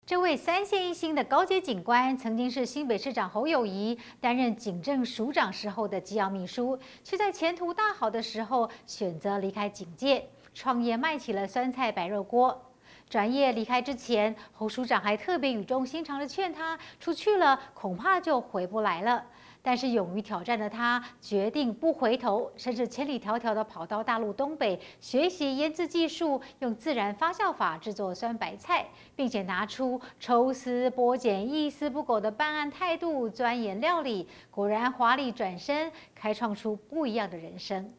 这位3线1星的高阶警官，曾经是新北市长侯友宜担任警政署长时候的机要秘书，却在前途大好的时候选择离开警界，创业卖起了酸菜白肉锅。转业离开之前，侯署长还特别语重心长地劝他，出去了恐怕就回不来了。但是勇于挑战的他，决定不回头，甚至千里迢迢地跑到大陆东北学习腌制技术，用自然发酵法制作酸白菜，并且拿出抽丝剥茧、一丝不苟的办案态度，钻研料理，果然华丽转身，开创出不一样的人生。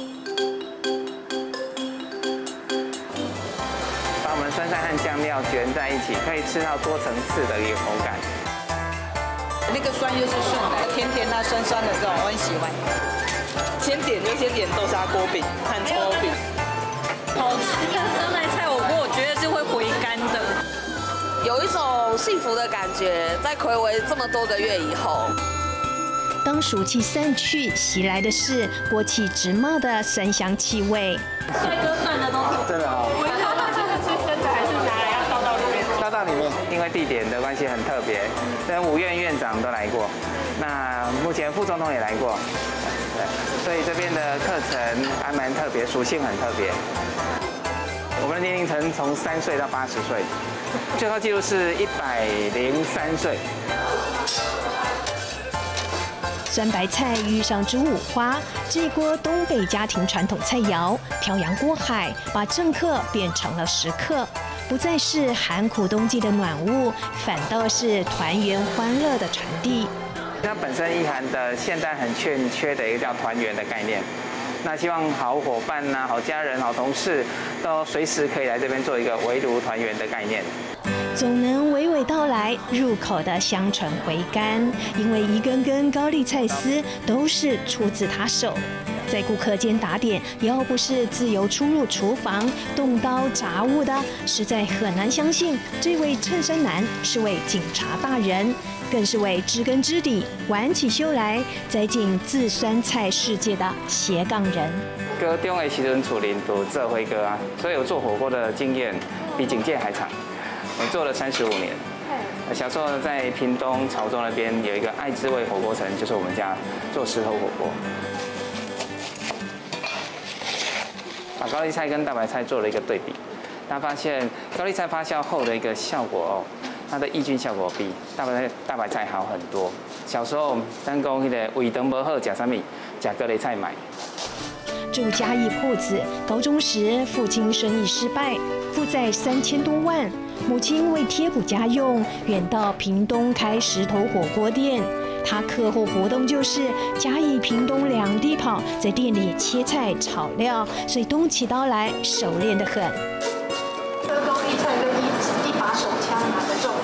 把我们酸菜和酱料卷在一起，可以吃到多层次的一个口感。 那个酸又是顺的，甜甜啊、酸酸的这种我很喜欢。先点就先点豆沙锅饼和葱饼，好吃的酸菜菜火锅，我觉得是会回甘的， 有一种幸福的感觉，在睽违这么多个月以后。 当暑气散去，袭来的是锅气直冒的酸香气味。 帅哥涮的都真的哦。 我看他这个是生的还是拿来要倒到里面？ 倒到里面，因为地点的关系很特别，连5院院长都来过，那目前副总统也来过，对，所以这边的课程还蛮特别，属性很特别。我们的年龄层从3岁到80岁，最高纪录是103岁。 酸白菜遇上猪五花，这锅东北家庭传统菜肴漂洋过海，把政客变成了食客，不再是寒苦冬季的暖物，反倒是团圆欢乐的传递。 它本身意涵的现代很欠缺的一个叫团圆的概念，那希望好伙伴呐、好家人、好同事都随时可以来这边做一个围炉团圆的概念。 总能娓娓道来，入口的香醇回甘，因为一根根高丽菜丝都是出自他手。在顾客间打点，要不是自由出入厨房动刀炸物的，实在很难相信这位衬衫男是位警察大人，更是位知根知底、挽起袖来栽进自酸菜世界的斜杠人。 高中的时阵，厝邻都做火锅啊，所以我做火锅的经验比警界还长。我做了35年。小时候在屏东潮州那边有一个爱之味火锅城，就是我们家做石头火锅，把高丽菜跟大白菜做了一个对比，他发现高丽菜发酵后的一个效果哦，它的抑菌效果比大白菜好很多。小时候咱讲迄个胃肠不好，吃什么？吃高丽菜买。 住嘉义铺子，高中时父亲生意失败，负债3000多万。母亲为贴补家用，远到屏东开石头火锅店。他课后活动就是嘉义、屏东2地跑，在店里切菜炒料，所以动起刀来熟练得很。 这高丽菜跟一把手枪哪个重？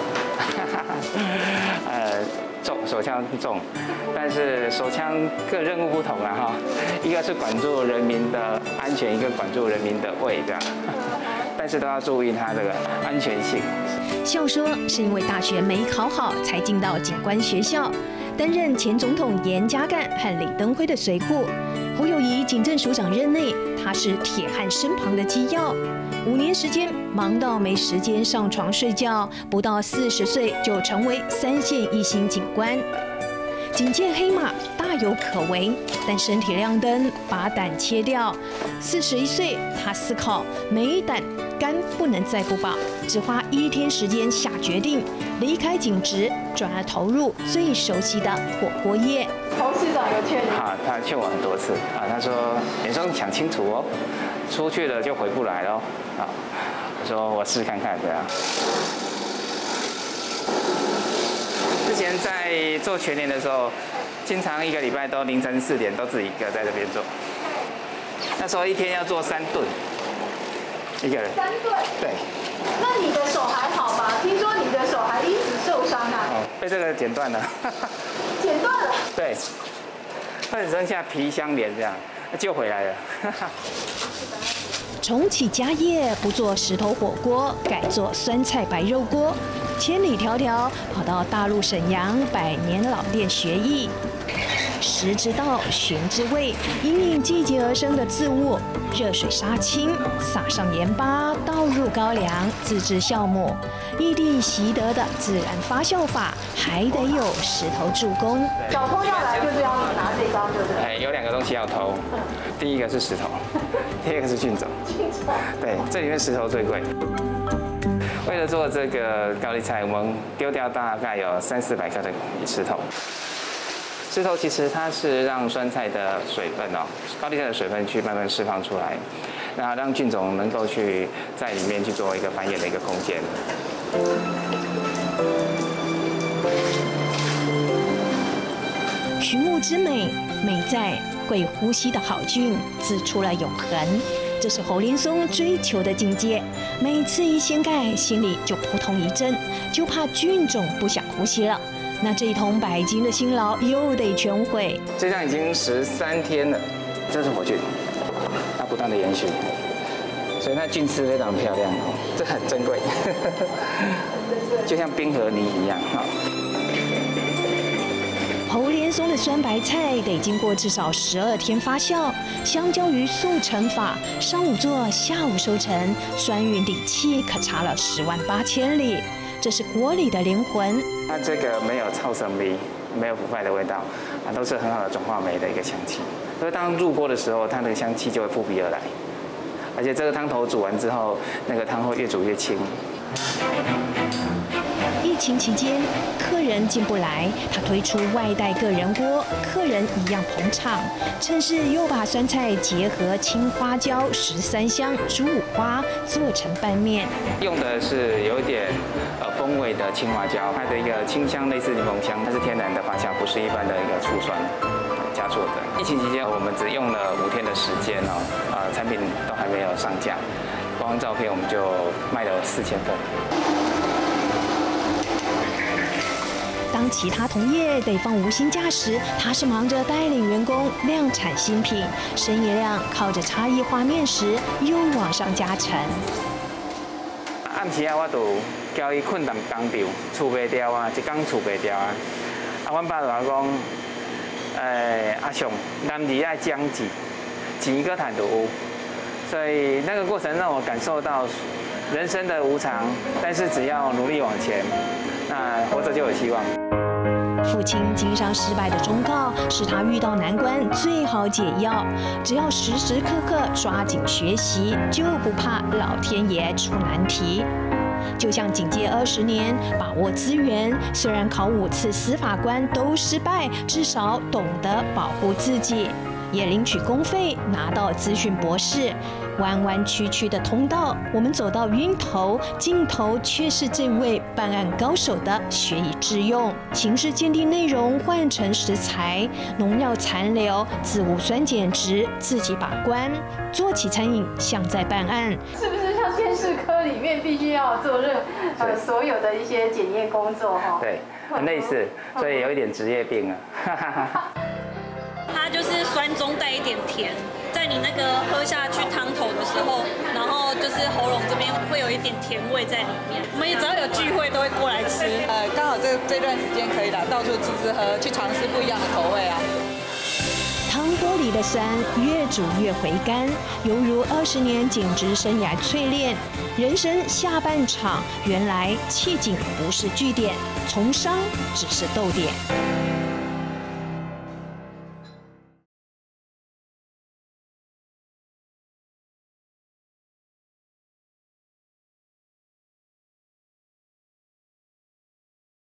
重，手枪重，但是手枪各任务不同啊哈，一个是管住人民的安全，一个管住人民的胃这样。但是都要注意它这个安全性。 笑说是因为大学没考好，才进到警官学校，担任前总统严家淦和李登辉的随扈。侯友宜警政署长任内，他是铁汉身旁的机要。5年时间，忙到没时间上床睡觉，不到40岁就成为3线1星警官。警界黑马大有可为，但身体亮灯，把胆切掉。41岁，他思考没胆肝不能再不保，只花1天时间下决定，离开警职，转而投入最熟悉的火锅业。 侯市长有劝你？ 他劝我很多次啊，他说：“你说想清楚哦，出去了就回不来了。”啊，我说我试看看这样。之前在做全联的时候，经常1个礼拜都凌晨4点都自己一个在这边做。那时候1天要做3顿，1个人。 3顿。 对。 那你的手还好吧？听说你的手还因此受伤啊？ 哦，被这个剪断了。 剪断了？ 对。只剩下皮相连这样，救回来了。 重启家业，不做石头火锅，改做酸菜白肉锅。千里迢迢跑到大陆沈阳100年老店学艺，食之道，寻之味，因应季节而生的自物，热水杀青，撒上盐巴，倒入高粱，自制酵母。异地习得的自然发酵法，还得有石头助攻。 小偷要来就是要拿这张，对不对？ 有2个东西要偷，第一个是石头，第二个是菌种。对，这里面石头最贵。为了做这个高丽菜，我们丢掉大概有300-400克的石头。石头其实它是让酸菜的水分高丽菜的水分去慢慢释放出来，那让菌种能够去在里面去做一个繁衍的一个空间。 寻物之美，美在会呼吸的好菌滋出了永恒。这是侯连松追求的境界。每次一掀盖，心里就扑通一震，就怕菌种不想呼吸了。那这一桶100斤的辛劳又得全毁。 这张已经13天了，这是活菌，它不断的延续，所以它菌丝非常漂亮这很珍贵，就像冰河泥一样侯连松的酸白菜得经过至少12天发酵，相较于速成法，上午做下午收成，酸匀底气可差了108000里。这是锅里的灵魂。 它这个没有臭生味，没有腐败的味道，都是很好的转化酶的一个香气。所以当入锅的时候，它的香气就会扑鼻而来，而且这个汤头煮完之后，那个汤会越煮越清。 疫情期间，客人进不来，他推出外带个人锅，客人一样捧场。趁势又把酸菜结合青花椒、13香、猪五花做成拌面， 用的是有一点风味的青花椒，它的一个清香类似柠檬香，它是天然的发酵，不是一般的一个醋酸加做的。疫情期间，我们只用了5天的时间产品都还没有上架，光照片我们就卖了4000份。 当其他同业得放无薪假时，他是忙着带领员工量产新品，生意量靠着差异化面食又往上加成。 暗时我就叫伊困淡工厂，厝袂掉一天厝袂掉阮爸就讲，阿雄，男儿爱将钱个赚就有，所以那个过程让我感受到人生的无常，但是只要努力往前，那活着就有希望。 父亲经商失败的忠告是他遇到难关最好解药，只要时时刻刻抓紧学习，就不怕老天爷出难题。就像警戒20年，把握资源，虽然考5次司法官都失败，至少懂得保护自己。也领取公费，拿到资讯博士。弯弯曲曲的通道，我们走到晕头，尽头却是这位办案高手的学以致用。刑事鉴定内容换成食材，农药残留、自无酸碱值，自己把关。做起餐饮像在办案， 是不是像鉴识科里面必须要做所有的一些检验工作哈？ 对，很类似，所以有一点职业病啊。 它就是酸中带一点甜，在你那个喝下去汤头的时候，然后就是喉咙这边会有一点甜味在里面。我们也只要有聚会都会过来吃， 刚好这段时间可以啦，到处吃喝，去尝试不一样的口味啊。 汤锅里的酸越煮越回甘，犹如20年警职生涯淬炼。人生下半场，原来气景不是句点，从商只是逗点。